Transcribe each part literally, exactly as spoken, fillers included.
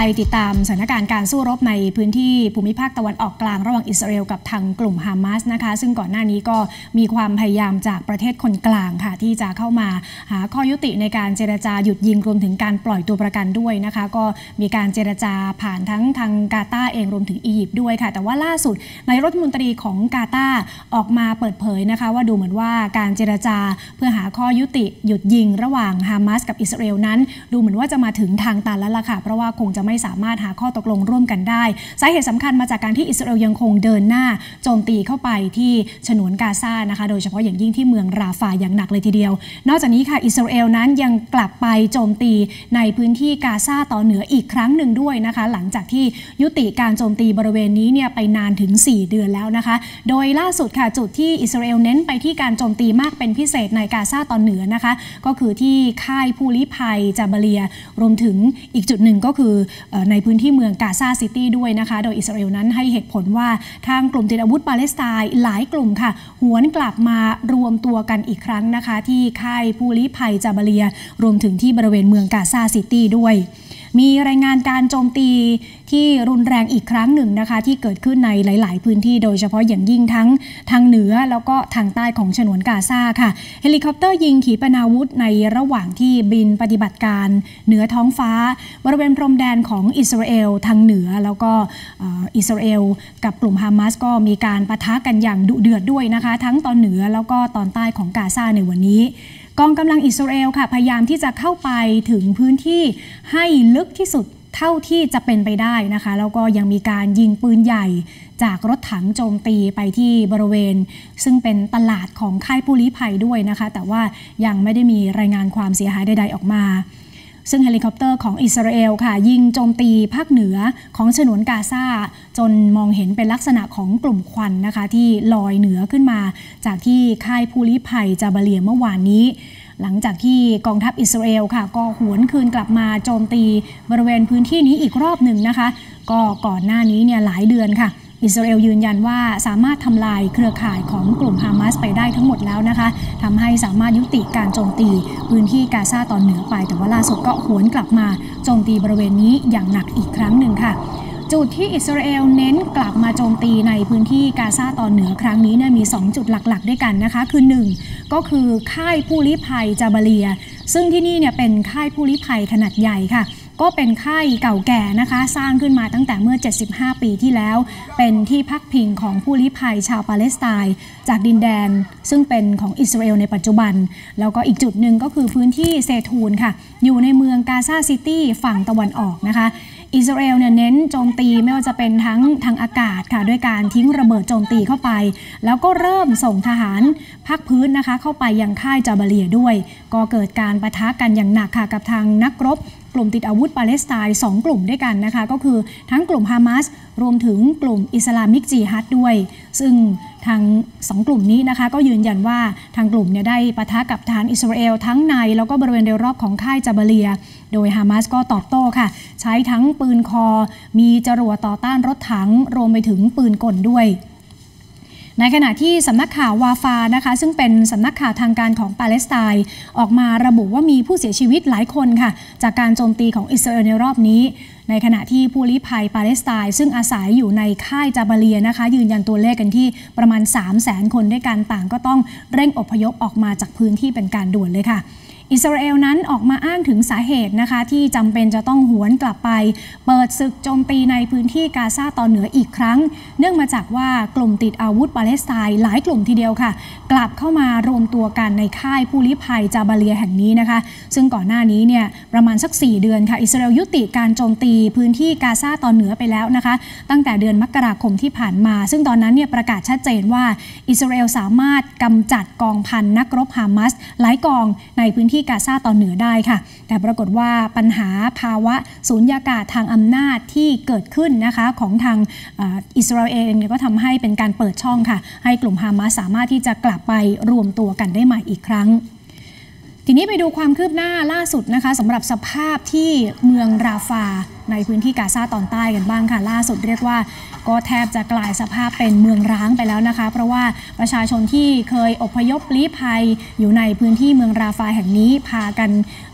ติดตามสถานการณ์การสู้รบในพื้นที่ภูมิภาคตะวันออกกลางระหว่างอิสราเอลกับทางกลุ่มฮามาสนะคะซึ่งก่อนหน้านี้ก็มีความพยายามจากประเทศคนกลางค่ะที่จะเข้ามาหาข้อยุติในการเจรจาหยุดยิงรวมถึงการปล่อยตัวประกันด้วยนะคะก็มีการเจรจาผ่านทั้งทางกาตาร์เองรวมถึงอียิปต์ด้วยค่ะแต่ว่าล่าสุดนายรัฐมนตรีของกาตาร์ออกมาเปิดเผยนะคะว่าดูเหมือนว่าการเจรจาเพื่อหาข้อยุติหยุดยิงระหว่างฮามาสกับอิสราเอลนั้นดูเหมือนว่าจะมาถึงทางตันแล้วล่ะค่ะเพราะว่าคงจะไม่สามารถหาข้อตกลงร่วมกันได้สาเหตุสำคัญมาจากการที่อิสราเอลยังคงเดินหน้าโจมตีเข้าไปที่ฉนวนกาซานะคะโดยเฉพาะอย่างยิ่งที่เมืองราฟาอย่างหนักเลยทีเดียวนอกจากนี้ค่ะอิสราเอลนั้นยังกลับไปโจมตีในพื้นที่กาซาตอนเหนืออีกครั้งหนึ่งด้วยนะคะหลังจากที่ยุติการโจมตีบริเวณนี้เนี่ยไปนานถึงสี่เดือนแล้วนะคะโดยล่าสุดค่ะจุดที่อิสราเอลเน้นไปที่การโจมตีมากเป็นพิเศษในกาซาตอนเหนือนะคะก็คือที่ค่ายผู้ลี้ภัยจาบาเลียรวมถึงอีกจุดหนึ่งก็คือในพื้นที่เมืองกาซาซิตี้ด้วยนะคะโดยอิสราเอลนั้นให้เหตุผลว่าทางกลุ่มติดอาวุธปาเลสไตน์หลายกลุ่มค่ะหวนกลับมารวมตัวกันอีกครั้งนะคะที่ค่ายผู้ลี้ภัยจาบาเลียรวมถึงที่บริเวณเมืองกาซาซิตี้ด้วยมีรายงานการโจมตีที่รุนแรงอีกครั้งหนึ่งนะคะที่เกิดขึ้นในหลายๆพื้นที่โดยเฉพาะอย่างยิ่งทั้งทางเหนือแล้วก็ทางใต้ของฉนวนกาซาค่ะเฮลิคอปเตอร์ยิงขีปนาวุธในระหว่างที่บินปฏิบัติการเหนือท้องฟ้าบริเวณพรมแดนของอิสราเอลทางเหนือแล้วก็อิสราเอลกับกลุ่มฮามาสก็มีการปะทะกันอย่างดุเดือดด้วยนะคะทั้งตอนเหนือแล้วก็ตอนใต้ของกาซาในวันนี้กองกำลังอิสราเอลค่ะพยายามที่จะเข้าไปถึงพื้นที่ให้ลึกที่สุดเท่าที่จะเป็นไปได้นะคะแล้วก็ยังมีการยิงปืนใหญ่จากรถถังโจมตีไปที่บริเวณซึ่งเป็นตลาดของค่ายผู้ลี้ภัยด้วยนะคะแต่ว่ายังไม่ได้มีรายงานความเสียหายใดๆออกมาซึ่งเฮลิคอปเตอร์ของอิสราเอลค่ะยิงโจมตีภาคเหนือของฉนวนกาซาจนมองเห็นเป็นลักษณะของกลุ่มควันนะคะที่ลอยเหนือขึ้นมาจากที่ค่ายผู้ลี้ภัยจาบาเลียเมื่อวานนี้หลังจากที่กองทัพอิสราเอลค่ะก็หวนคืนกลับมาโจมตีบริเวณพื้นที่นี้อีกรอบหนึ่งนะคะก็ก่อนหน้านี้เนี่ยหลายเดือนค่ะอิสราเอลยืนยันว่าสามารถทำลายเครือข่ายของกลุ่มฮามาสไปได้ทั้งหมดแล้วนะคะทำให้สามารถยุติการโจมตีพื้นที่กาซาตอนเหนือไปแต่ว่าล่าสุดก็หวนกลับมาโจมตีบริเวณนี้อย่างหนักอีกครั้งหนึ่งค่ะจุดที่อิสราเอลเน้นกลับมาโจมตีในพื้นที่กาซาตอนเหนือครั้งนี้เนี่ยมีสองจุดหลักๆด้วยกันนะคะคือหนึ่งก็คือค่ายผู้ลี้ภัยจาบาเลียซึ่งที่นี่เนี่ยเป็นค่ายผู้ลี้ภัยขนาดใหญ่ค่ะก็เป็นค่ายเก่าแก่นะคะสร้างขึ้นมาตั้งแต่เมื่อเจ็ดสิบห้าปีที่แล้วเป็นที่พักพิงของผู้ลี้ภัยชาวปาเลสไตน์จากดินแดนซึ่งเป็นของอิสราเอลในปัจจุบันแล้วก็อีกจุดหนึ่งก็คือพื้นที่เซทูนค่ะอยู่ในเมืองกาซาซิตี้ฝั่งตะวันออกนะคะอิสราเอลเนี่ยเน้นโจมตีไม่ว่าจะเป็นทั้งทางอากาศค่ะด้วยการทิ้งระเบิดโจมตีเข้าไปแล้วก็เริ่มส่งทหารภาคพื้นนะคะเข้าไปยังค่ายจาบาเลียด้วยก็เกิดการปะทะกันอย่างหนักค่ะกับทางนักรบกลุ่มติดอาวุธปาเลสไตน์สองกลุ่มด้วยกันนะคะก็คือทั้งกลุ่มฮามาสรวมถึงกลุ่มอิสลามิกจิฮัดด้วยซึ่งทางสองกลุ่มนี้นะคะก็ยืนยันว่าทางกลุ่มเนี่ยได้ปะทะกับทหารอิสราเอลทั้งในแล้วก็บริเวณโดยรอบของค่ายจาบาเลียโดยฮามาสก็ตอบโต้ค่ะใช้ทั้งปืนคอมีจรวดต่อต้านรถถังรวมไปถึงปืนกลด้วยในขณะที่สำนักข่าววาฟานะคะซึ่งเป็นสำนักข่าวทางการของปาเลสไตน์ออกมาระบุว่ามีผู้เสียชีวิตหลายคนค่ะจากการโจมตีของอิสราเอลในรอบนี้ในขณะที่ผู้ลี้ภัยปาเลสไตน์ซึ่งอาศัยอยู่ในค่ายจาบาเลียนะคะยืนยันตัวเลขกันที่ประมาณ สามแสน คนด้วยกันต่างก็ต้องเร่งอพยพออกมาจากพื้นที่เป็นการด่วนเลยค่ะอิสราเอลนั้นออกมาอ้างถึงสาเหตุนะคะที่จำเป็นจะต้องหวนกลับไปเปิดศึกโจมตีในพื้นที่กาซาตอนเหนืออีกครั้งเนื่องมาจากว่ากลุ่มติดอาวุธปาเลสไตน์หลายกลุ่มทีเดียวค่ะกลับเข้ามารวมตัวกันในค่ายผู้ลี้ภัยจาบาเลียแห่งนี้นะคะซึ่งก่อนหน้านี้เนี่ยประมาณสักสี่เดือนค่ะอิสราเอลยุติการโจมตีพื้นที่กาซาตอนเหนือไปแล้วนะคะตั้งแต่เดือนมกราคมที่ผ่านมาซึ่งตอนนั้นเนี่ยประกาศชัดเจนว่าอิสราเอลสามารถกำจัดกองพันนักรบฮามาสหลายกองในพื้นที่กาซาตอนเหนือได้ค่ะแต่ปรากฏว่าปัญหาภาวะสูญญากาศทางอำนาจที่เกิดขึ้นนะคะของทางอิสราเอลเนี่ยก็ทำให้เป็นการเปิดช่องค่ะให้กลุ่มฮามาสสามารถที่จะกลับไปรวมตัวกันได้ใหม่อีกครั้งทีนี้ไปดูความคืบหน้าล่าสุดนะคะสำหรับสภาพที่เมืองราฟาในพื้นที่กาซาตอนใต้กันบ้างค่ะล่าสุดเรียกว่าก็แทบจะกลายสภาพเป็นเมืองร้างไปแล้วนะคะเพราะว่าประชาชนที่เคยอพยพลี้ภัยอยู่ในพื้นที่เมืองราฟาแห่งนี้พากัน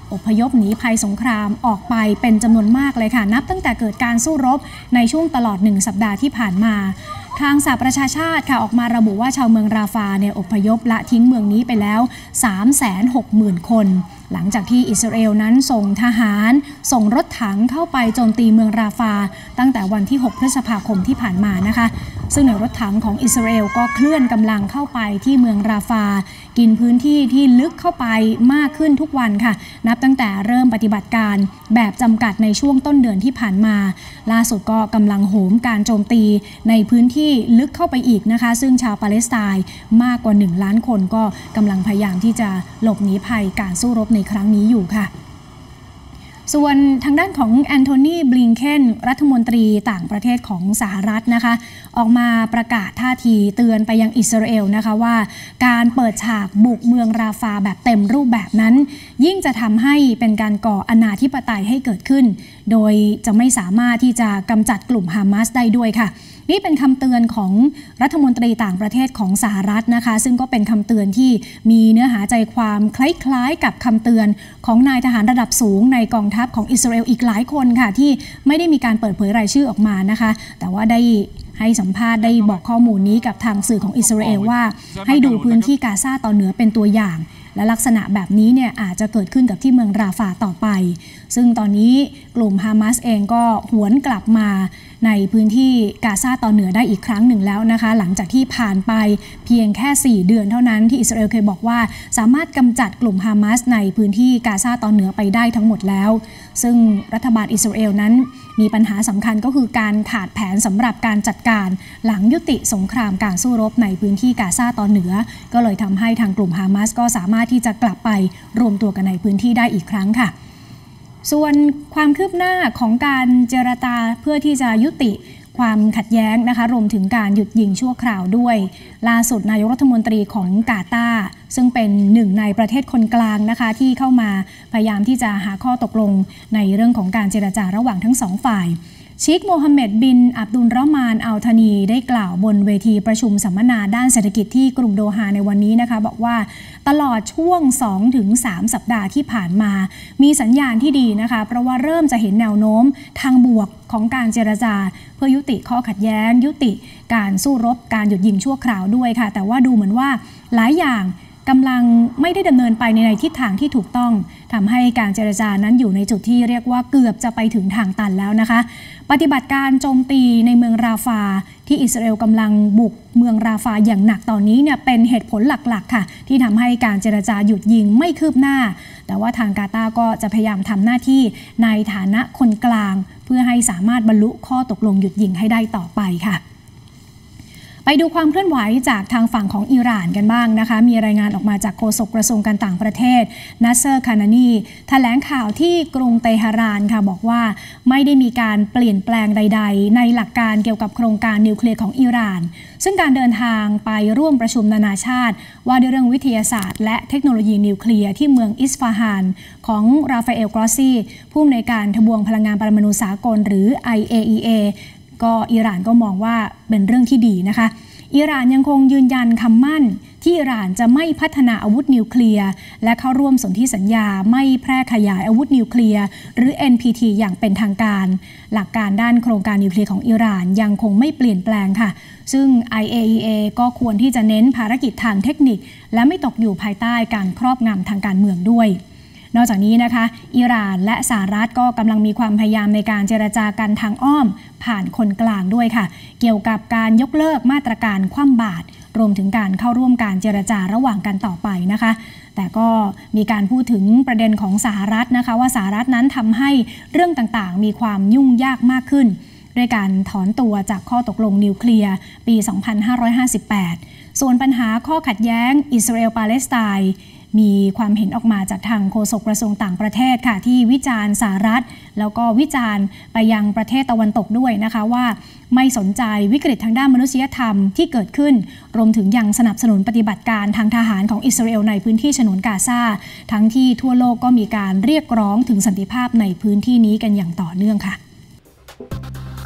อพยพหนีภัยสงครามออกไปเป็นจำนวนมากเลยค่ะนับตั้งแต่เกิดการสู้รบในช่วงตลอดหนึ่งสัปดาห์ที่ผ่านมาทางสหประชาชาติค่ะออกมาระบุว่าชาวเมืองราฟาเนี่ยอพยพละทิ้งเมืองนี้ไปแล้ว สามแสนหกหมื่น คนหลังจากที่อิสราเอลนั้นส่งทหารส่งรถถังเข้าไปโจมตีเมืองราฟาตั้งแต่วันที่หกพฤษภาคมที่ผ่านมานะคะซึ่งในรถถังของอิสราเอลก็เคลื่อนกำลังเข้าไปที่เมืองราฟากินพื้นที่ที่ลึกเข้าไปมากขึ้นทุกวันค่ะนับตั้งแต่เริ่มปฏิบัติการแบบจำกัดในช่วงต้นเดือนที่ผ่านมาล่าสุดก็กำลังโหมการโจมตีในพื้นที่ลึกเข้าไปอีกนะคะซึ่งชาวปาเลสไตน์มากกว่าหนึ่งล้านคนก็กำลังพยายามที่จะหลบหนีภัยการสู้รบในครั้งนี้อยู่ค่ะส่วนทางด้านของแอนโทนีบลิงเคนรัฐมนตรีต่างประเทศของสหรัฐนะคะออกมาประกาศท่าทีเตือนไปยังอิสราเอลนะคะว่าการเปิดฉากบุกเมืองราฟาแบบเต็มรูปแบบนั้นยิ่งจะทำให้เป็นการก่ออนาธิปไตยให้เกิดขึ้นโดยจะไม่สามารถที่จะกำจัดกลุ่มฮามาสได้ด้วยค่ะนี่เป็นคำเตือนของรัฐมนตรีต่างประเทศของสหรัฐนะคะซึ่งก็เป็นคำเตือนที่มีเนื้อหาใจความคล้ายๆกับคำเตือนของนายทหารระดับสูงในกองทัพของอิสราเอลอีกหลายคนค่ะที่ไม่ได้มีการเปิดเผยรายชื่อออกมานะคะแต่ว่าได้ให้สัมภาษณ์ได้บอกข้อมูลนี้กับทางสื่อของอิสราเอลว่าให้ดูพื้นที่กาซาตอนเหนือเป็นตัวอย่างและลักษณะแบบนี้เนี่ยอาจจะเกิดขึ้นกับที่เมืองราฟาต่อไปซึ่งตอนนี้กลุ่มฮามาสเองก็หวนกลับมาในพื้นที่กาซาตอนเหนือได้อีกครั้งหนึ่งแล้วนะคะหลังจากที่ผ่านไปเพียงแค่สี่เดือนเท่านั้นที่อิสราเอลเคยบอกว่าสามารถกำจัดกลุ่มฮามาสในพื้นที่กาซาตอนเหนือไปได้ทั้งหมดแล้วซึ่งรัฐบาลอิสราเอลนั้นมีปัญหาสำคัญก็คือการขาดแผนสำหรับการจัดการหลังยุติสงครามการสู้รบในพื้นที่กาซาตอนเหนือก็เลยทำให้ทางกลุ่มฮามาสก็สามารถที่จะกลับไปรวมตัวกันในพื้นที่ได้อีกครั้งค่ะส่วนความคืบหน้าของการเจรจาเพื่อที่จะยุติความขัดแย้งนะคะรวมถึงการหยุดยิงชั่วคราวด้วยล่าสุดนายกรัฐมนตรีของกาตาร์ซึ่งเป็นหนึ่งในประเทศคนกลางนะคะที่เข้ามาพยายามที่จะหาข้อตกลงในเรื่องของการเจรจาระหว่างทั้งสองฝ่ายชีคโมฮัมเหม็ดบินอับดุลเราะห์มานอัลธานีได้กล่าวบนเวทีประชุมสัมมนาด้านเศรษฐกิจที่กรุงโดฮาในวันนี้นะคะบอกว่าตลอดช่วง สองถึงสาม สัปดาห์ที่ผ่านมามีสัญญาณที่ดีนะคะเพราะว่าเริ่มจะเห็นแนวโน้มทางบวกของการเจรจาเพื่อยุติข้อขัดแย้งยุติการสู้รบการหยุดยิงชั่วคราวด้วยค่ะแต่ว่าดูเหมือนว่าหลายอย่างกำลังไม่ได้ดำเนินไปในทิศทางที่ถูกต้องทำให้การเจรจานั้นอยู่ในจุดที่เรียกว่าเกือบจะไปถึงทางตันแล้วนะคะปฏิบัติการโจมตีในเมืองราฟาที่อิสราเอลกำลังบุกเมืองราฟาอย่างหนักตอนนี้เนี่ยเป็นเหตุผลหลักๆค่ะที่ทำให้การเจรจาหยุดยิงไม่คืบหน้าแต่ว่าทางกาตาร์ก็จะพยายามทำหน้าที่ในฐานะคนกลางเพื่อให้สามารถบรรลุข้อตกลงหยุดยิงให้ได้ต่อไปค่ะไปดูความเคลื่อนไหวจากทางฝั่งของอิหร่านกันบ้างนะคะมีรายงานออกมาจากโฆษกกระทรวงการต่างประเทศนัสเซอร์คานานีแถลงข่าวที่กรุงเตหะรานค่ะบอกว่าไม่ได้มีการเปลี่ยนแปลงใดๆในหลักการเกี่ยวกับโครงการนิวเคลียร์ของอิหร่านซึ่งการเดินทางไปร่วมประชุมนานาชาติว่าด้วยเรื่องวิทยาศาสตร์และเทคโนโลยีนิวเคลียร์ที่เมืองอิสฟาฮานของราฟาเอลกรอสซีผู้อำนวยการทบวงพลังงานปรมาณูสากลหรือ ไอ เอ อี เอ ก็อิหร่านก็มองว่าเป็นเรื่องที่ดีนะคะอิหร่านยังคงยืนยันคำมั่นที่อิหร่านจะไม่พัฒนาอาวุธนิวเคลียร์และเข้าร่วมสนธิสัญญาไม่แพร่ขยายอาวุธนิวเคลียร์หรือ เอ็น พี ที อย่างเป็นทางการหลักการด้านโครงการนิวเคลียร์ของอิหร่านยังคงไม่เปลี่ยนแปลงค่ะซึ่ง ไอ เอ อี เอ ก็ควรที่จะเน้นภารกิจทางเทคนิคและไม่ตกอยู่ภายใต้การครอบงำทางการเมืองด้วยนอกจากนี้นะคะอิหร่านและสหรัฐก็กำลังมีความพยายามในการเจรจากันทางอ้อมผ่านคนกลางด้วยค่ะเกี่ยวกับการยกเลิกมาตรการคว่ำบาตรรวมถึงการเข้าร่วมการเจรจาระหว่างกันต่อไปนะคะแต่ก็มีการพูดถึงประเด็นของสหรัฐนะคะว่าสหรัฐนั้นทำให้เรื่องต่างๆมีความยุ่งยากมากขึ้นด้วยการถอนตัวจากข้อตกลงนิวเคลียร์ปี สองพันห้าร้อยห้าสิบแปด ส่วนปัญหาข้อขัดแย้งอิสราเอลปาเลสไตน์มีความเห็นออกมาจากทางโฆษกกระทรวงต่างประเทศค่ะที่วิจารณ์สหรัฐแล้วก็วิจารณ์ไปยังประเทศตะวันตกด้วยนะคะว่าไม่สนใจวิกฤตทางด้านมนุษยธรรมที่เกิดขึ้นรวมถึงยังสนับสนุนปฏิบัติการทางทหารของอิสราเอลในพื้นที่ฉนวนกาซาทั้งที่ทั่วโลกก็มีการเรียกร้องถึงสันติภาพในพื้นที่นี้กันอย่างต่อเนื่องค่ะ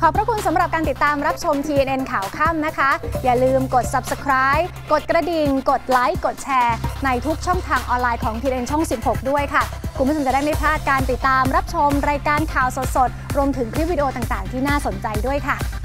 ขอบพระคุณสำหรับการติดตามรับชม ที เอ็น เอ็น ข่าวค่ำนะคะอย่าลืมกด ซับสไครบ์ กดกระดิ่งกดไลค์กดแชร์ในทุกช่องทางออนไลน์ของ ที เอ็น เอ็น ช่อง สิบหก ด้วยค่ะคุณผู้ชมจะได้ไม่พลาดการติดตามรับชมรายการข่าวสดๆรวมถึงคลิปวิดีโอต่างๆที่น่าสนใจด้วยค่ะ